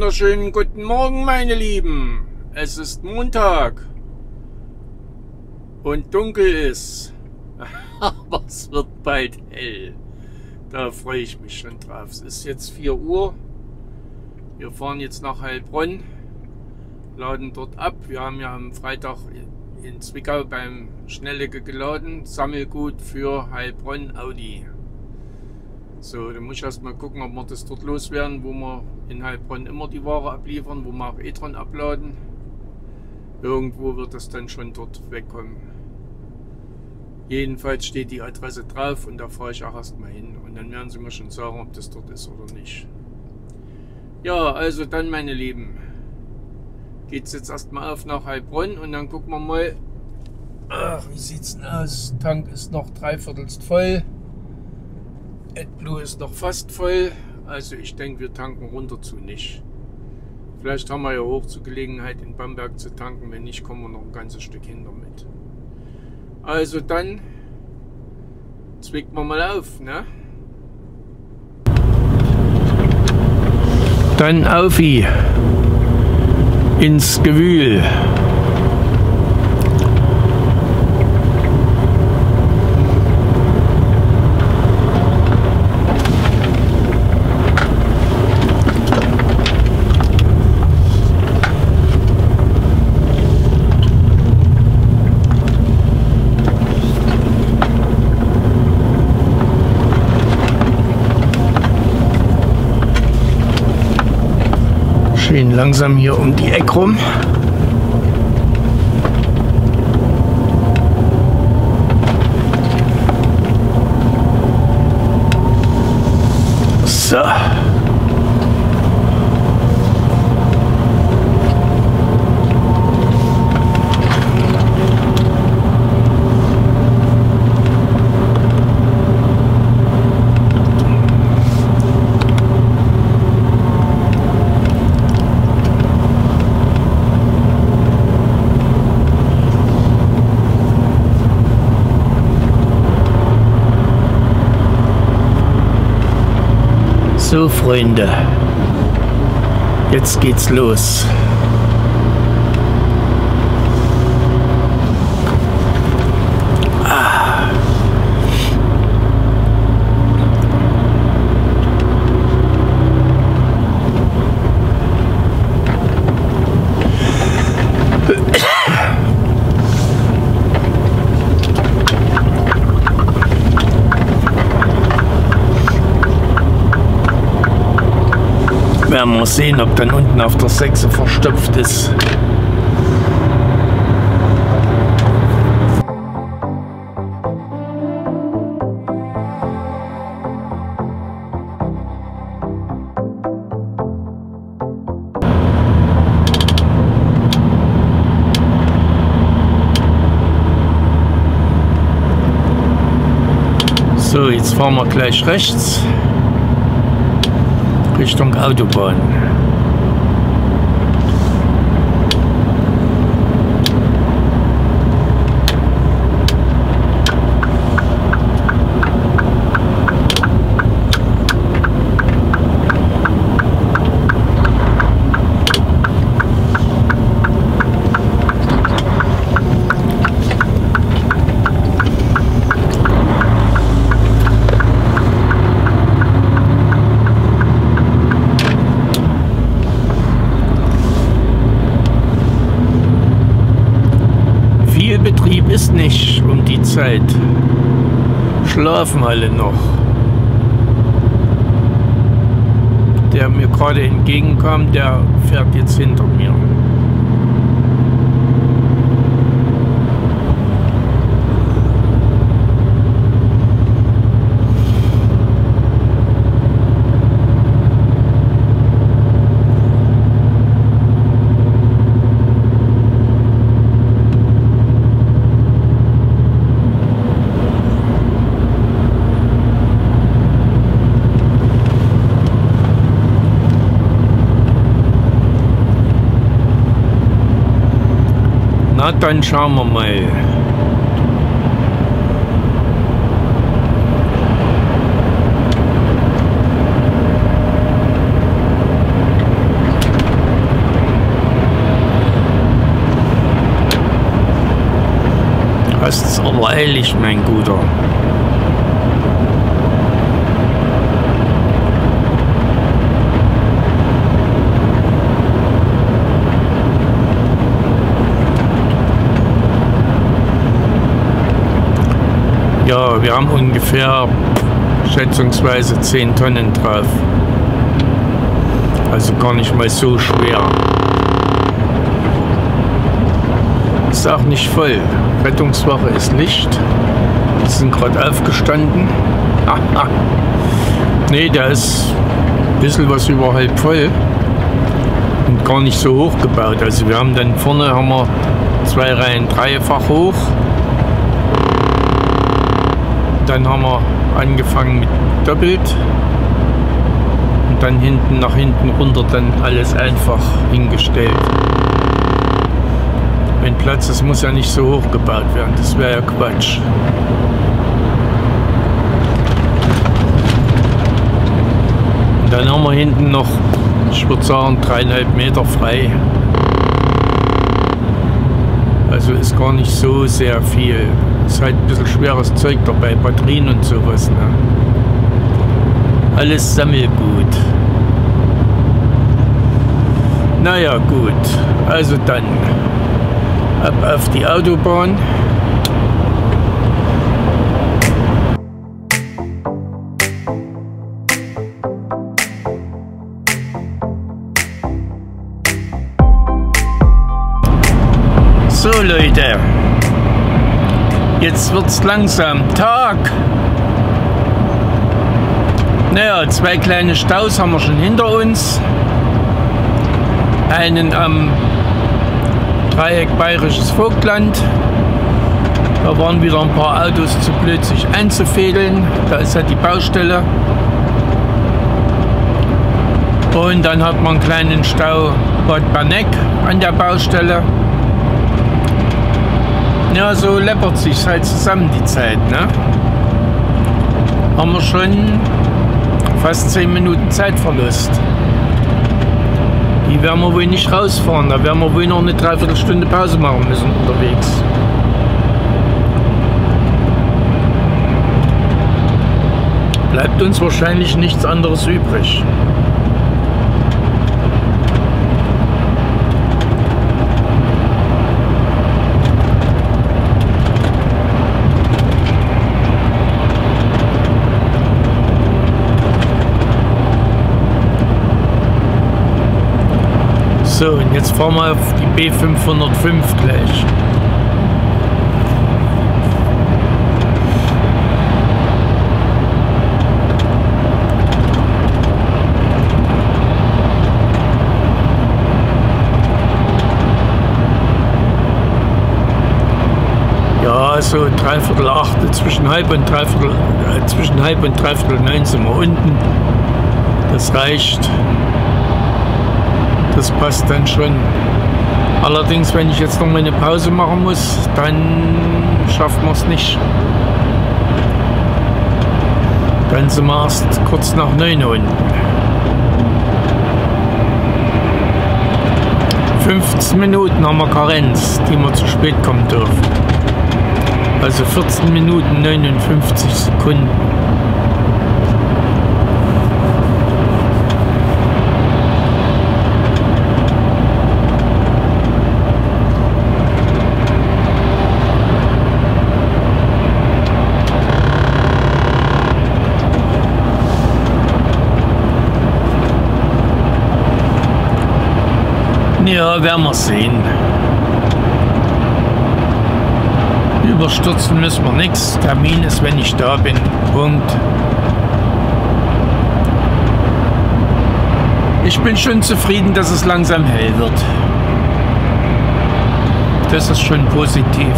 wunderschönen guten Morgen, meine Lieben. Es ist Montag und dunkel ist, aber es wird bald hell. Da freue ich mich schon drauf. Es ist jetzt 4 Uhr. Wir fahren jetzt nach Heilbronn, laden dort ab. Wir haben ja am Freitag in Zwickau beim Schnellecke geladen. Sammelgut für Heilbronn Audi. So, dann muss ich erst mal gucken, ob wir das dort loswerden, wo wir in Heilbronn immer die Ware abliefern, wo wir auch e-tron abladen. Irgendwo wird das dann schon dort wegkommen. Jedenfalls steht die Adresse drauf und da fahre ich auch erstmal hin. Und dann werden sie mir schon sagen, ob das dort ist oder nicht. Ja, also dann, meine Lieben, geht es jetzt erstmal auf nach Heilbronn und dann gucken wir mal. Ach, wie sieht's denn aus? Tank ist noch 3/4 voll. AdBlue ist noch fast voll, also ich denke, wir tanken runter zu nicht. Vielleicht haben wir ja hoch zur Gelegenheit in Bamberg zu tanken, wenn nicht, kommen wir noch ein ganzes Stück hinter mit. Also dann zwicken wir mal auf, ne? Dann auf ins Gewühl. Schön langsam hier um die Ecke rum. So. So, Freunde, jetzt geht's los. Werden wir sehen, ob dann unten auf der 6 verstopft ist. So, jetzt fahren wir gleich rechts Richtung Autobahn. Betrieb ist nicht um die Zeit. Schlafen alle noch. Der mir gerade entgegenkam, der fährt jetzt hinter mir. Na, dann schauen wir mal. Hast's aber eilig, mein Guter. Ja, wir haben ungefähr schätzungsweise 10 Tonnen drauf. Also gar nicht mal so schwer. Ist auch nicht voll. Rettungswache ist Licht. Die sind gerade aufgestanden. Aha. Ne, der ist ein bisschen was über halb voll. Und gar nicht so hoch gebaut. Also wir haben dann vorne haben wir 2 Reihen dreifach hoch. Dann haben wir angefangen mit doppelt und dann hinten nach hinten runter dann alles einfach hingestellt. Wenn Platz ist, muss ja nicht so hoch gebaut werden, das wäre ja Quatsch. Und dann haben wir hinten noch, ich würde sagen, 3,5 Meter frei. Also ist gar nicht so sehr viel. Ist halt ein bisschen schweres Zeug dabei, Batterien und sowas. Ne? Alles Sammelgut. Naja, gut. Also dann ab auf die Autobahn. So Leute, jetzt wird's langsam Tag. Naja, 2 kleine Staus haben wir schon hinter uns. Einen am Dreieck Bayerisches Vogtland. Da waren wieder ein paar Autos zu blöd, sich einzufädeln. Da ist ja die Baustelle. Und dann hat man einen kleinen Stau Bad Berneck an der Baustelle. Ja, so läppert sich halt zusammen die Zeit, ne? Haben wir schon fast 10 Minuten Zeitverlust. Die werden wir wohl nicht rausfahren, da werden wir wohl noch eine Dreiviertelstunde Pause machen müssen unterwegs. Bleibt uns wahrscheinlich nichts anderes übrig. So, und jetzt fahren wir auf die B505 gleich. Ja, so 7:45, zwischen halb und dreiviertel 9 sind wir unten. Das reicht. Das passt dann schon. Allerdings, wenn ich jetzt noch mal eine Pause machen muss, dann schaffen wir es nicht. Dann sind wir erst kurz nach 9 unten. 15 Minuten haben wir Karenz, die wir zu spät kommen dürfen. Also 14 Minuten 59 Sekunden. Ja, werden wir sehen. Überstürzen müssen wir nichts. Termin ist, wenn ich da bin. Punkt. Ich bin schon zufrieden, dass es langsam hell wird. Das ist schon positiv.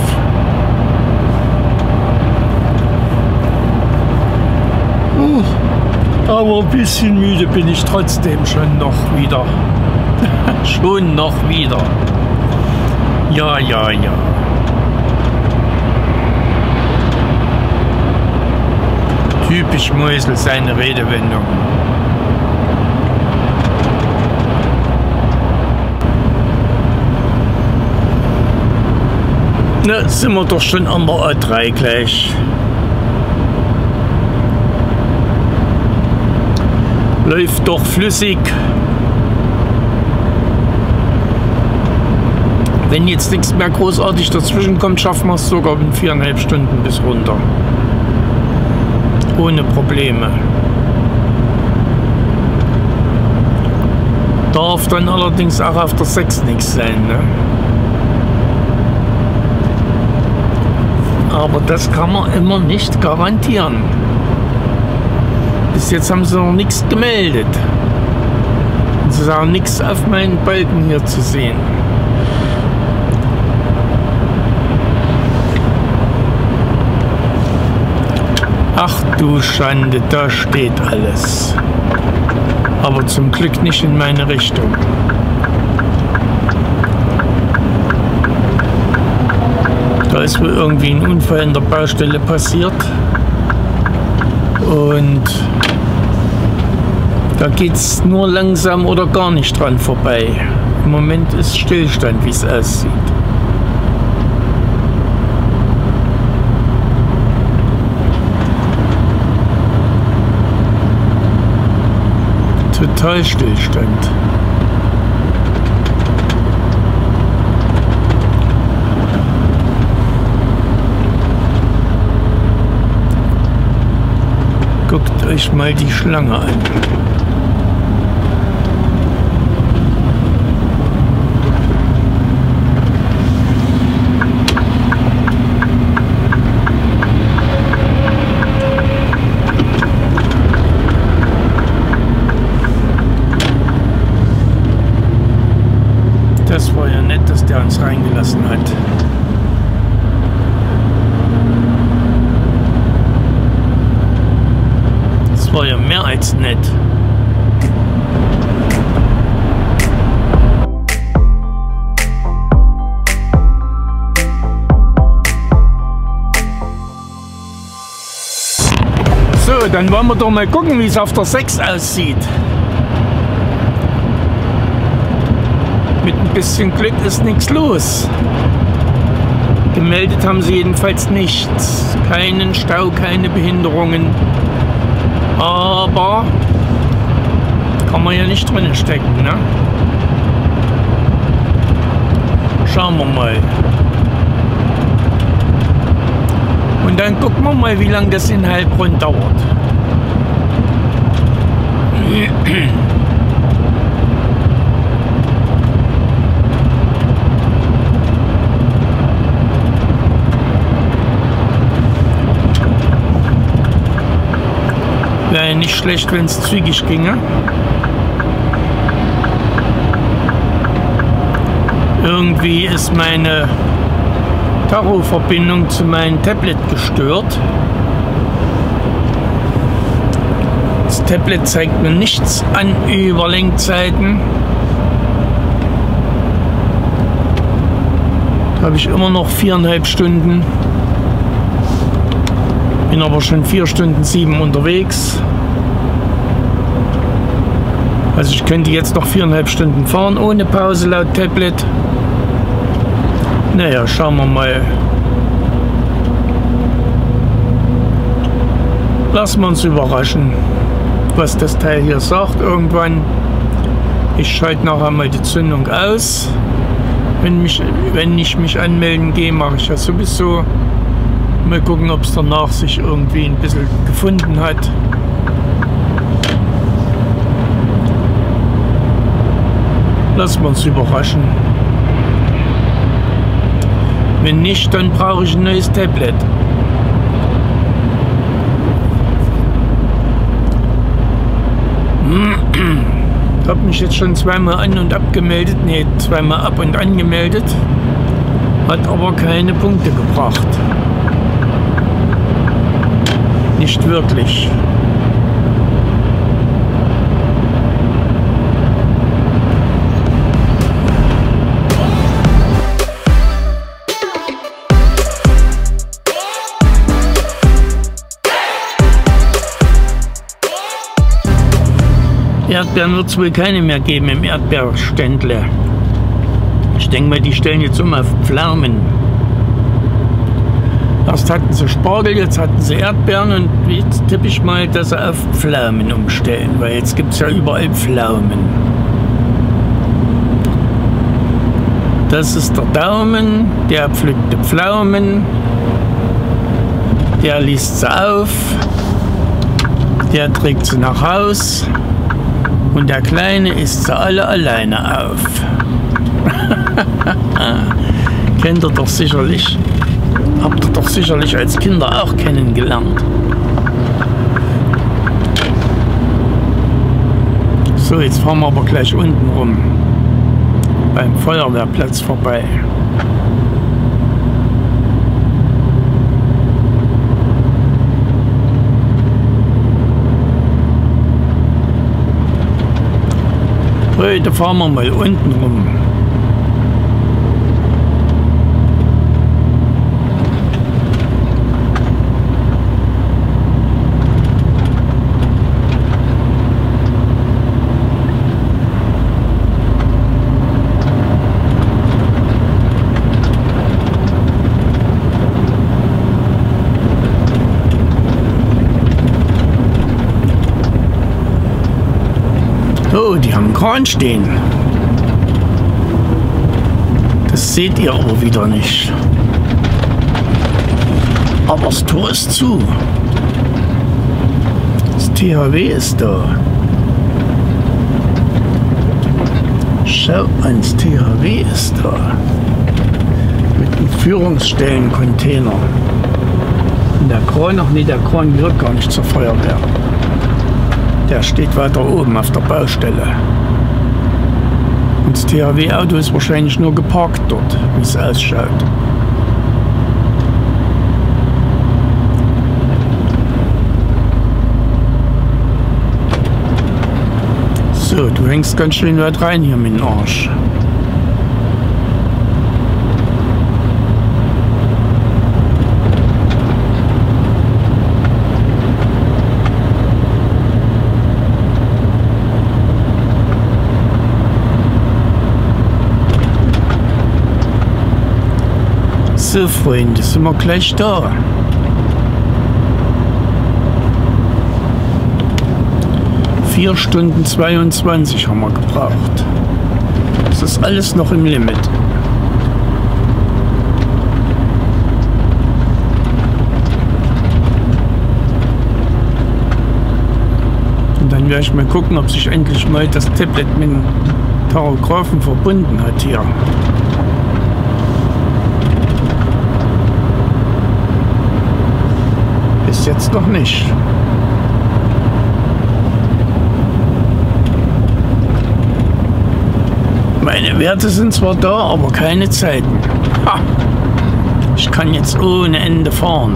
Aber ein bisschen müde bin ich trotzdem schon noch wieder. Schon noch wieder. Ja, ja, ja. Typisch Mäusel, seine Redewendung. Na, sind wir doch schon an der A3 gleich. Läuft doch flüssig. Wenn jetzt nichts mehr großartig dazwischen kommt, schaffen wir es sogar in 4,5 Stunden bis runter. Ohne Probleme. Darf dann allerdings auch auf der 6 nichts sein, ne? Aber das kann man immer nicht garantieren. Bis jetzt haben sie noch nichts gemeldet. Es ist auch nichts auf meinen Balken hier zu sehen. Ach du Schande, da steht alles. Aber zum Glück nicht in meine Richtung. Da ist wohl irgendwie ein Unfall in der Baustelle passiert. Und da geht es nur langsam oder gar nicht dran vorbei. Im Moment ist Stillstand, wie es aussieht. Total Stillstand. Guckt euch mal die Schlange an. Das war ja nett, dass der uns reingelassen hat. Das war ja mehr als nett. So, dann wollen wir doch mal gucken, wie es auf der 6 aussieht. Mit ein bisschen Glück ist nichts los. Gemeldet haben sie jedenfalls nichts. Keinen Stau, keine Behinderungen. Aber kann man ja nicht drinnen stecken, ne? Schauen wir mal. Und dann gucken wir mal, wie lange das in Heilbronn dauert. Wäre nicht schlecht, wenn es zügig ginge. Irgendwie ist meine Tacho-Verbindung zu meinem Tablet gestört. Das Tablet zeigt mir nichts an über Lenkzeiten. Da habe ich immer noch 4,5 Stunden. Bin aber schon 4 Stunden 7 unterwegs. Also ich könnte jetzt noch 4,5 Stunden fahren ohne Pause laut Tablet. Naja, schauen wir mal. Lassen wir uns überraschen, was das Teil hier sagt irgendwann. Ich schalte nachher mal die Zündung aus. Wenn ich mich anmelden gehe, mache ich ja sowieso. Mal gucken, ob es danach sich irgendwie ein bisschen gefunden hat. Lassen wir uns überraschen. Wenn nicht, dann brauche ich ein neues Tablet. Ich habe mich jetzt schon zweimal an- und abgemeldet. Ne, zweimal ab- und angemeldet. Hat aber keine Punkte gebracht. Nicht wirklich. Erdbeeren wird es wohl keine mehr geben im Erdbeerständle. Ich denke mal, die stellen jetzt um auf Pflaumen. Erst hatten sie Spargel, jetzt hatten sie Erdbeeren und jetzt tippe ich mal, dass sie auf Pflaumen umstellen, weil jetzt gibt es ja überall Pflaumen. Das ist der Daumen, der pflückte Pflaumen, der liest sie auf, der trägt sie nach Haus und der Kleine isst sie alle alleine auf. Kennt ihr doch sicherlich. Habt ihr doch sicherlich als Kinder auch kennengelernt. So, jetzt fahren wir aber gleich unten rum. Beim Feuerwehrplatz vorbei. Heute fahren wir mal unten rum. Oh, die haben einen Kran stehen. Das seht ihr aber wieder nicht. Aber das Tor ist zu. Das THW ist da. Schau an, das THW ist da. Mit einem Führungsstellencontainer. Und der Kran, ach nee, der Kran gehört gar nicht zur Feuerwehr. Der steht weiter oben auf der Baustelle. Und das THW-Auto ist wahrscheinlich nur geparkt dort, wie es ausschaut. So, du hängst ganz schön weit rein hier mit dem Arsch. So, Freunde, sind wir gleich da. Vier Stunden 22 haben wir gebraucht. Das ist alles noch im Limit. Und dann werde ich mal gucken, ob sich endlich mal das Tablet mit dem Tachographen verbunden hat hier. Bis jetzt noch nicht. Meine Werte sind zwar da, aber keine Zeiten. Ha! Ich kann jetzt ohne Ende fahren.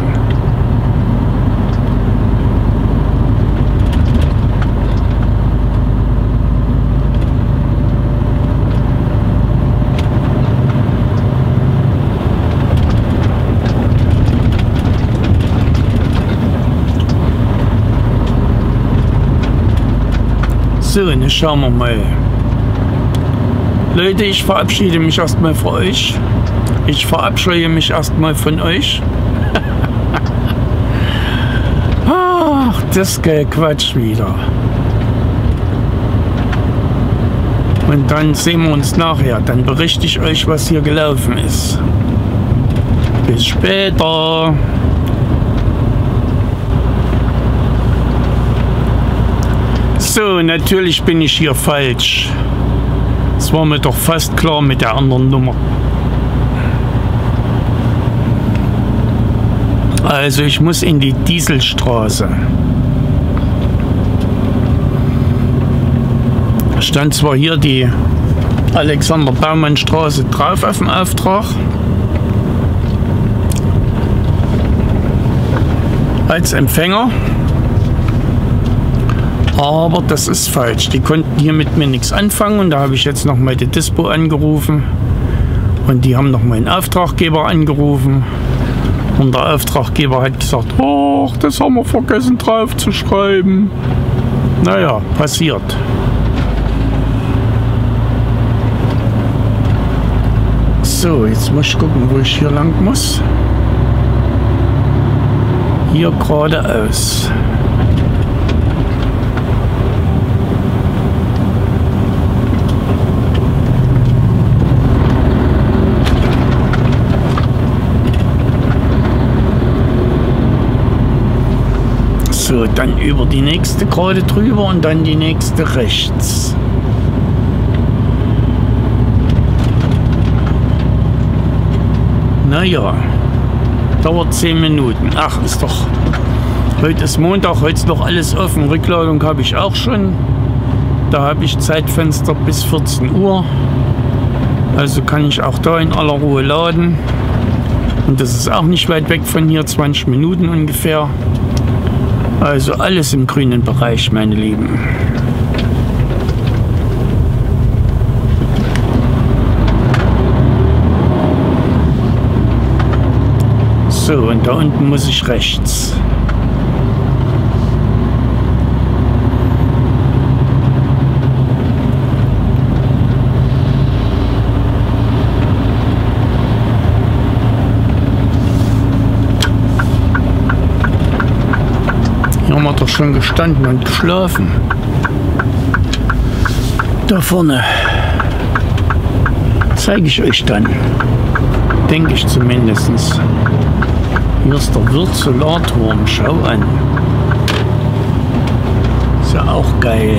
So, jetzt schauen wir mal. Leute, ich verabschiede mich erstmal von euch. Ich verabscheue mich erstmal von euch. Ach, das Quatsch wieder. Und dann sehen wir uns nachher. Dann berichte ich euch, was hier gelaufen ist. Bis später. So, natürlich bin ich hier falsch. Das war mir doch fast klar mit der anderen Nummer. Also ich muss in die Dieselstraße. Stand zwar hier die Alexander-Baumann-Straße drauf auf dem Auftrag. Als Empfänger. Aber das ist falsch. Die konnten hier mit mir nichts anfangen und da habe ich jetzt noch mal die Dispo angerufen und die haben noch meinen Auftraggeber angerufen und der Auftraggeber hat gesagt, oh, das haben wir vergessen drauf zu schreiben. Naja, passiert. So, jetzt muss ich gucken, wo ich hier lang muss. Hier geradeaus. So, dann über die nächste gerade drüber und dann die nächste rechts. Naja, dauert 10 Minuten. Ach, ist doch... Heute ist Montag, heute ist noch alles offen. Rückladung habe ich auch schon. Da habe ich Zeitfenster bis 14 Uhr. Also kann ich auch da in aller Ruhe laden. Und das ist auch nicht weit weg von hier, 20 Minuten ungefähr. Also alles im grünen Bereich, meine Lieben. So, und da unten muss ich rechts. Hier haben wir doch schon gestanden und geschlafen. Da vorne zeige ich euch dann. Denke ich zumindest. Hier ist der Wirtsolarturm. Schau an. Ist ja auch geil.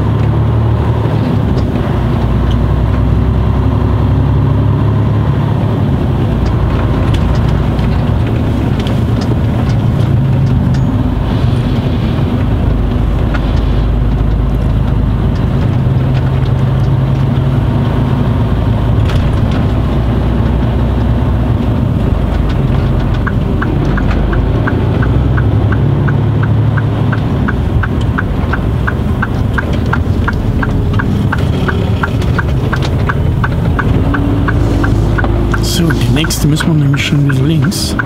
So, die nächste müssen wir nämlich schon wieder links.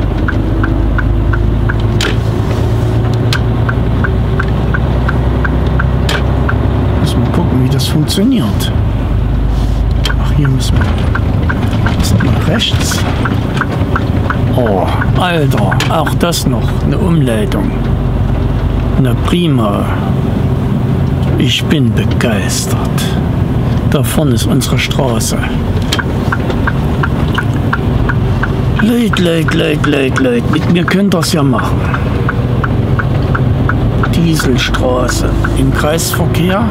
Müssen wir gucken, wie das funktioniert. Ach, hier müssen wir. Ist noch rechts. Oh, Alter, auch das noch. Eine Umleitung. Na prima. Ich bin begeistert. Da vorne ist unsere Straße. Leute, mit mir könnt ihr das ja machen. Dieselstraße im Kreisverkehr.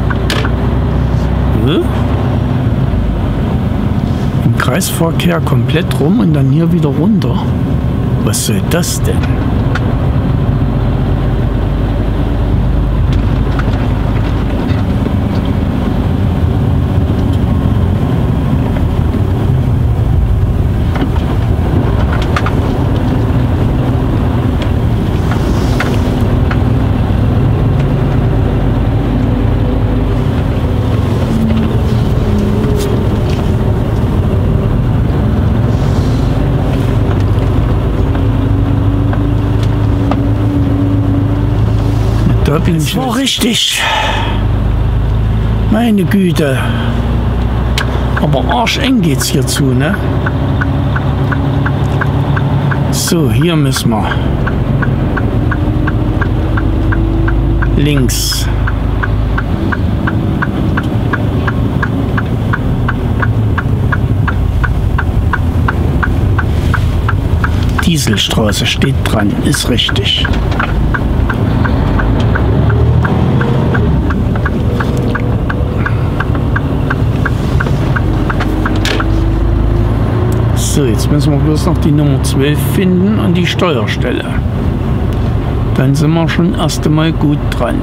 Im Kreisverkehr komplett rum und dann hier wieder runter. Was soll das denn? Da bin ich. War richtig. Meine Güte. Aber arscheng geht's hier zu, ne? So, hier müssen wir. Links. Dieselstraße steht dran, ist richtig. So, jetzt müssen wir bloß noch die Nummer 12 finden und die Steuerstelle. Dann sind wir schon erst einmal gut dran.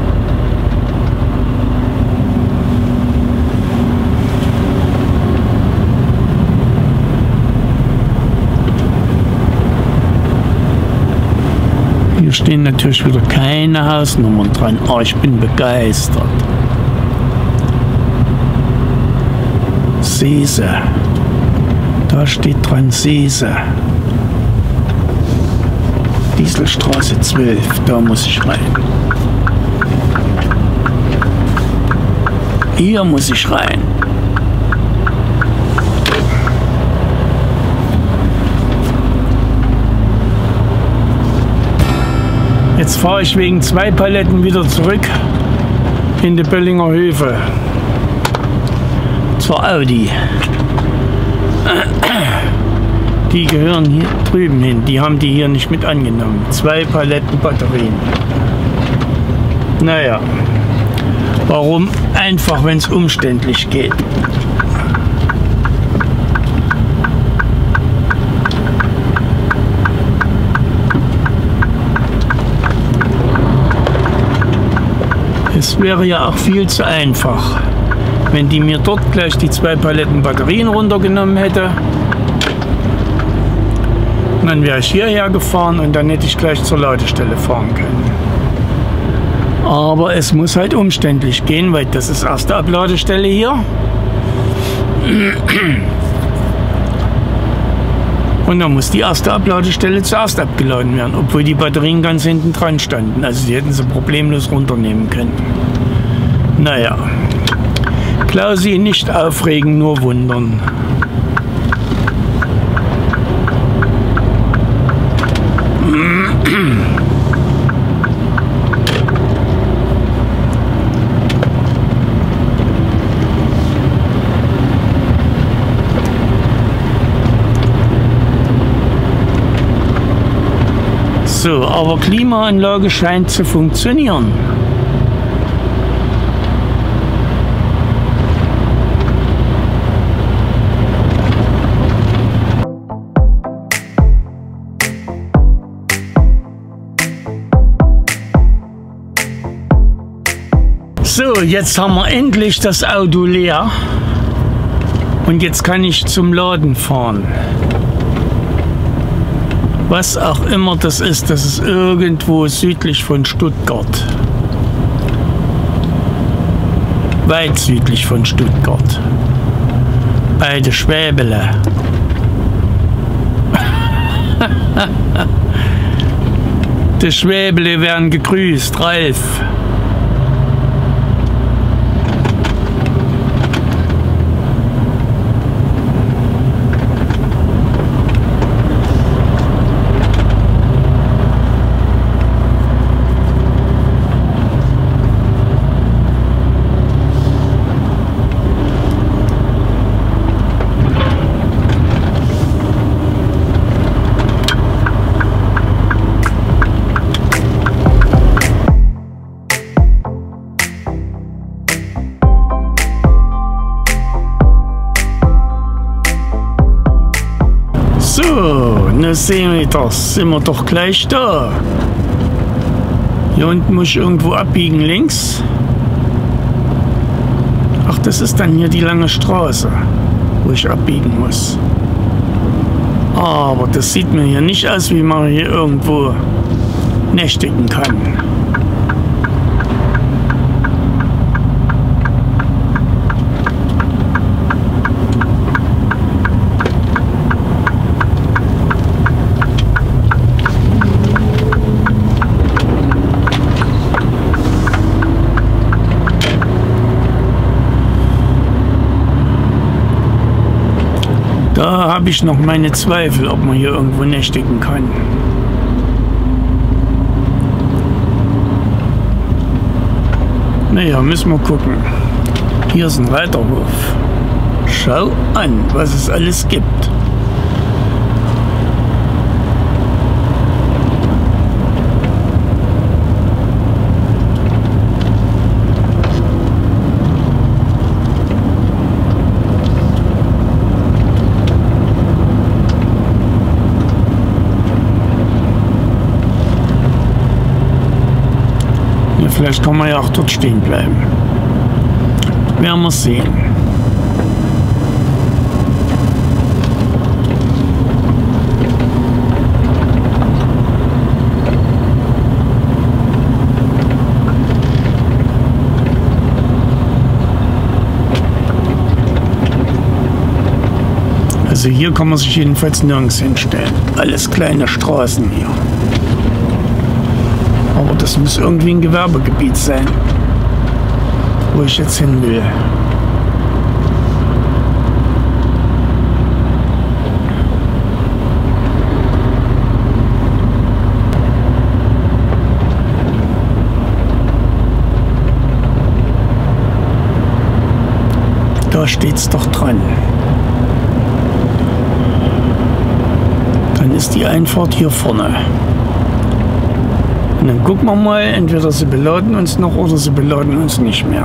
Hier stehen natürlich wieder keine Hausnummern dran. Oh, ich bin begeistert. Seese. Da steht dran Seese. Dieselstraße 12, da muss ich rein. Hier muss ich rein. Jetzt fahre ich wegen 2 Paletten wieder zurück in die Böllinger Höfe zur Audi. Die gehören hier drüben hin, die haben die hier nicht mit angenommen. 2 Paletten Batterien. Naja, warum? Einfach, wenn es umständlich geht. Es wäre ja auch viel zu einfach, wenn die mir dort gleich die 2 Paletten Batterien runtergenommen hätte. Dann wäre ich hierher gefahren und dann hätte ich gleich zur Ladestelle fahren können. Aber es muss halt umständlich gehen, weil das ist erste Abladestelle hier. Und dann muss die erste Abladestelle zuerst abgeladen werden, obwohl die Batterien ganz hinten dran standen. Also die hätten sie problemlos runternehmen können. Naja, Klausi, nicht aufregen, nur wundern. So, aber Klimaanlage scheint zu funktionieren. So, jetzt haben wir endlich das Auto leer und jetzt kann ich zum Laden fahren. Was auch immer das ist irgendwo südlich von Stuttgart. Weit südlich von Stuttgart. Bei der Schwäbele. Die Schwäbele werden gegrüßt, Ralf. So, na sehen wir das. Sind wir doch gleich da. Hier unten muss ich irgendwo abbiegen, links. Ach, das ist dann hier die lange Straße, wo ich abbiegen muss. Aber das sieht mir hier nicht aus, wie man hier irgendwo nächtigen kann. Da habe ich noch meine Zweifel, ob man hier irgendwo nächtigen kann. Naja, müssen wir gucken. Hier ist ein Reiterhof. Schau an, was es alles gibt. Vielleicht kann man ja auch dort stehen bleiben. Werden wir sehen. Also hier kann man sich jedenfalls nirgends hinstellen. Alles kleine Straßen hier. Aber das muss irgendwie ein Gewerbegebiet sein, wo ich jetzt hin will. steht's doch dran. Dann ist die Einfahrt hier vorne. Und dann gucken wir mal, entweder sie beladen uns noch oder sie beladen uns nicht mehr.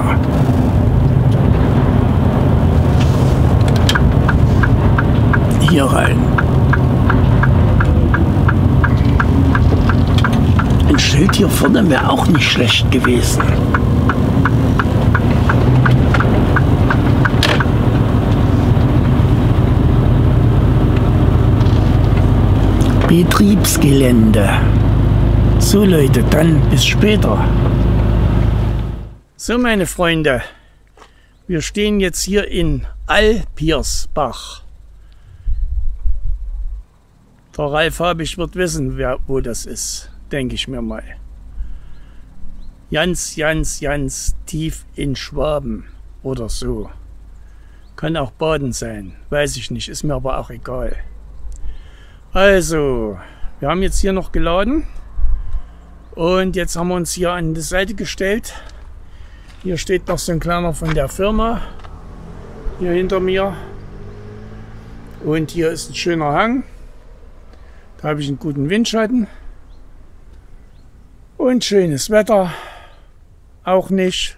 Hier rein. Ein Schild hier vorne wäre auch nicht schlecht gewesen. Betriebsgelände. So Leute, dann bis später. So meine Freunde, wir stehen jetzt hier in Alpiersbach. Der Ralf Habich wird wissen, wo das ist, denke ich mir mal. Ganz tief in Schwaben oder so. Kann auch Baden sein, weiß ich nicht, ist mir aber auch egal. Also, wir haben jetzt hier noch geladen und jetzt haben wir uns hier an die Seite gestellt. Hier steht noch so ein kleiner von der Firma, hier hinter mir. Und hier ist ein schöner Hang. Da habe ich einen guten Windschatten. Und schönes Wetter. Auch nicht.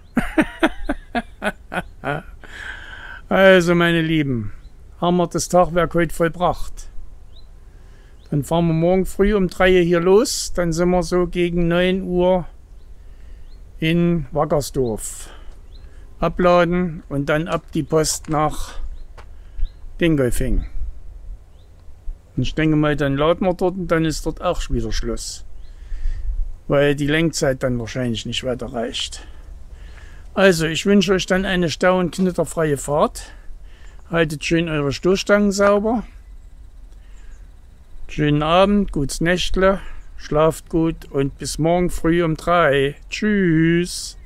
Also meine Lieben, haben wir das Tagwerk heute vollbracht. Dann fahren wir morgen früh um 3 Uhr hier los. Dann sind wir so gegen 9 Uhr in Wackersdorf. Abladen und dann ab die Post nach Dingolfing. Und ich denke mal, dann laden wir dort und dann ist dort auch wieder Schluss. Weil die Lenkzeit dann wahrscheinlich nicht weiter reicht. Also, ich wünsche euch dann eine stau- und knitterfreie Fahrt. Haltet schön eure Stoßstangen sauber. Schönen Abend, gutes Nächtle, schlaft gut und bis morgen früh um 3. Tschüss.